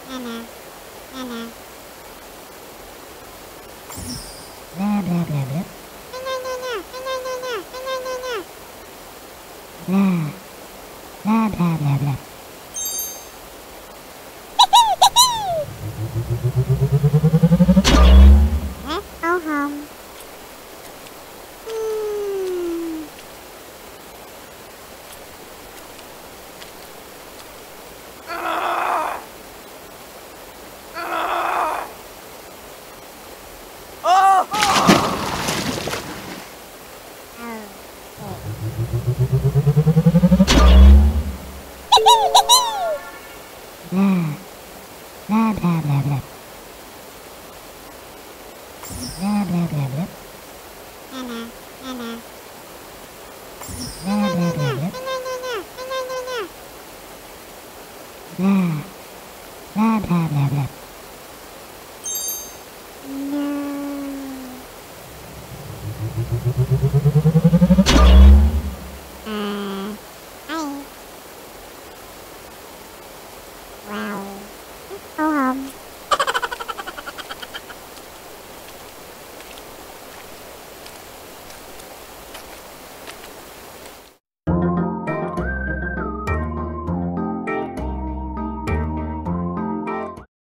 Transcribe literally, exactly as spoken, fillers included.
Anna, Anna. Blah blah blah blah. Anna, Anna, Anna, Anna, Anna, Anna. Blah blah blah blah blah. Let's go home. Hmm. Blah blah blah blah blah. Blah blah blah blah. Anna, Anna. Blah blah blah blah. Anna, Anna, Anna, Anna. Blah blah blah blah blah.